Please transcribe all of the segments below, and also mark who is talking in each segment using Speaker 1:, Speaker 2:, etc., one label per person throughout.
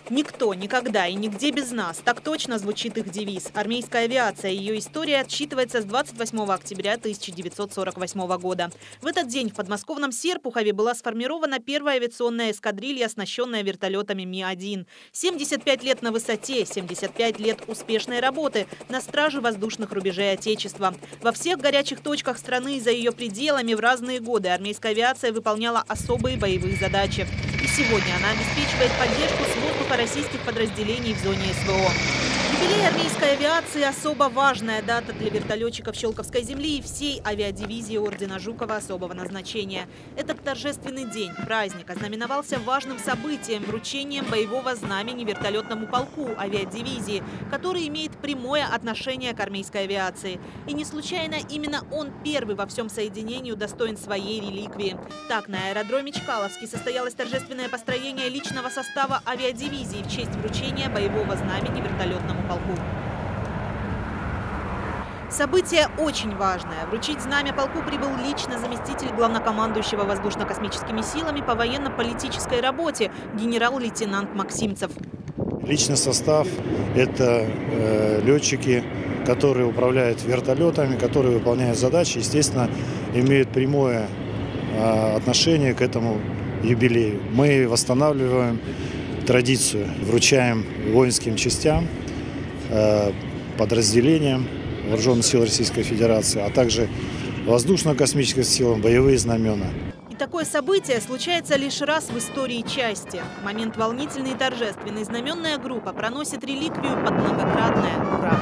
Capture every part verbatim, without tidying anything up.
Speaker 1: Никто, никогда и нигде без нас. Так точно звучит их девиз. Армейская авиация и ее история отсчитывается с двадцать восьмого октября тысяча девятьсот сорок восьмого года. В этот день в подмосковном Серпухове была сформирована первая авиационная эскадрилья, оснащенная вертолетами Ми один. семьдесят пять лет на высоте, семьдесят пять лет успешной работы на страже воздушных рубежей Отечества. Во всех горячих точках страны и за ее пределами в разные годы армейская авиация выполняла особые боевые задачи. И сегодня она обеспечивает поддержку с воздуха российских подразделений в зоне эс вэ о. Юбилей армейской авиации – особо важная дата для вертолетчиков Щелковской земли и всей авиадивизии ордена Жукова особого назначения. Этот торжественный день, праздник, ознаменовался важным событием – вручением боевого знамени вертолетному полку авиадивизии, который имеет прямое отношение к армейской авиации. И не случайно именно он первый во всем соединении удостоен своей реликвии. Так, на аэродроме Чкаловский состоялось торжественное построение личного состава авиадивизии в честь вручения боевого знамени вертолетному полку. Событие очень важное. Вручить знамя полку прибыл лично заместитель главнокомандующего воздушно-космическими силами по военно-политической работе генерал-лейтенант Максимцев.
Speaker 2: Личный состав – это э, летчики, которые управляют вертолетами, которые выполняют задачи, естественно, имеют прямое э, отношение к этому юбилею. Мы восстанавливаем традицию, вручаем воинским частям, э, подразделениям Вооруженных сил Российской Федерации, а также воздушно-космическим силам боевые знамена.
Speaker 1: И такое событие случается лишь раз в истории части. В момент волнительный и торжественный знаменная группа проносит реликвию под многократное «Ура!».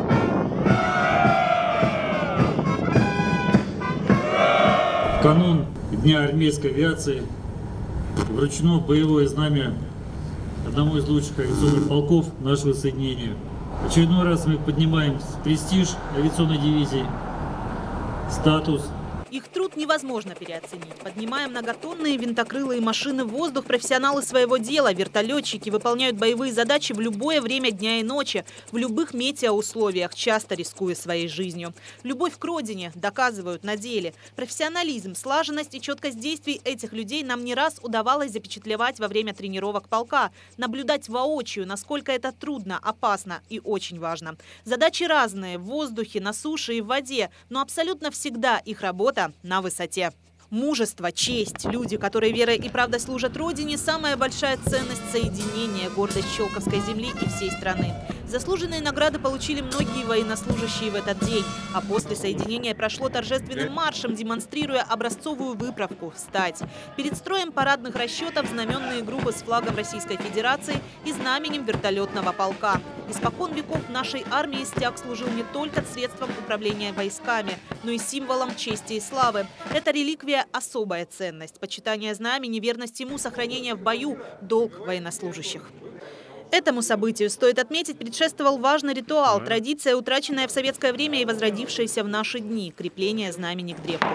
Speaker 3: В канун Дня армейской авиации вручено боевое знамя одному из лучших авиационных полков нашего соединения. В очередной раз мы поднимаем престиж авиационной дивизии, статус.
Speaker 1: Их труд невозможно переоценить. Поднимая многотонные винтокрылые машины в воздух, профессионалы своего дела, вертолетчики выполняют боевые задачи в любое время дня и ночи, в любых метеоусловиях, часто рискуя своей жизнью. Любовь к родине доказывают на деле. Профессионализм, слаженность и четкость действий этих людей нам не раз удавалось запечатлевать во время тренировок полка, наблюдать воочию, насколько это трудно, опасно и очень важно. Задачи разные – в воздухе, на суше и в воде, но абсолютно всегда их работа на высоте. Мужество, честь, люди, которые верой и правдой служат Родине – самая большая ценность соединения, гордость Щелковской земли и всей страны. Заслуженные награды получили многие военнослужащие в этот день, а после соединения прошло торжественным маршем, демонстрируя образцовую выправку «Встать». Перед строем парадных расчетов знаменные группы с флагом Российской Федерации и знаменем вертолетного полка. Испокон веков в нашей армии стяг служил не только средством управления войсками, но и символом чести и славы. Это реликвия – особая ценность. Почитание знамени, верность ему, сохранение в бою – долг военнослужащих. Этому событию, стоит отметить, предшествовал важный ритуал, традиция, утраченная в советское время и возродившаяся в наши дни – крепление знамени к древку.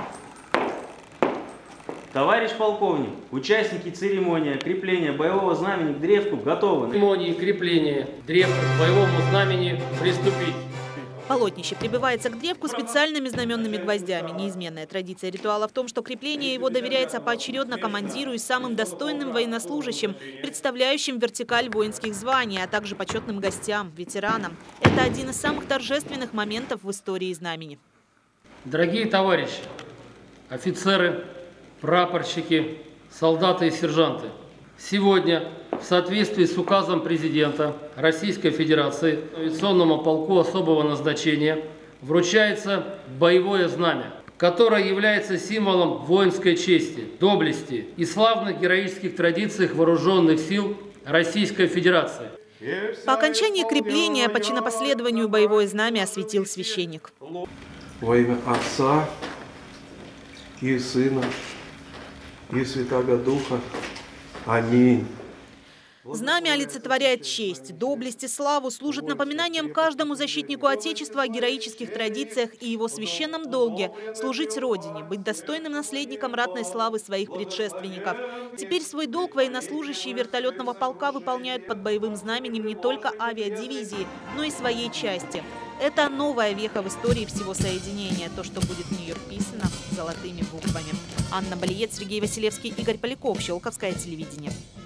Speaker 4: Товарищ полковник, участники церемонии крепления боевого знамени к древку готовы.
Speaker 5: Церемонии крепления древка к боевому знамени приступить.
Speaker 1: Полотнище прибивается к древку специальными знаменными гвоздями. Неизменная традиция ритуала в том, что крепление его доверяется поочередно командиру и самым достойным военнослужащим, представляющим вертикаль воинских званий, а также почетным гостям, ветеранам. Это один из самых торжественных моментов в истории знамени.
Speaker 5: Дорогие товарищи, офицеры, прапорщики, солдаты и сержанты, сегодня в соответствии с указом президента Российской Федерации авиационному полку особого назначения вручается боевое знамя, которое является символом воинской чести, доблести и славных героических традиций вооруженных сил Российской Федерации.
Speaker 1: По окончании крепления по чинопоследованию боевое знамя осветил священник.
Speaker 6: Во имя Отца и Сына и Святаго Духа. Аминь.
Speaker 1: Знамя олицетворяет честь, доблесть и славу, служит напоминанием каждому защитнику Отечества о героических традициях и его священном долге – служить Родине, быть достойным наследником ратной славы своих предшественников. Теперь свой долг военнослужащие вертолетного полка выполняют под боевым знаменем не только авиадивизии, но и своей части. Это новая веха в истории всего соединения, то, что будет в нее вписано золотыми буквами. Анна Балиет, Сергей Василевский, Игорь Поляков, Щелковское телевидение.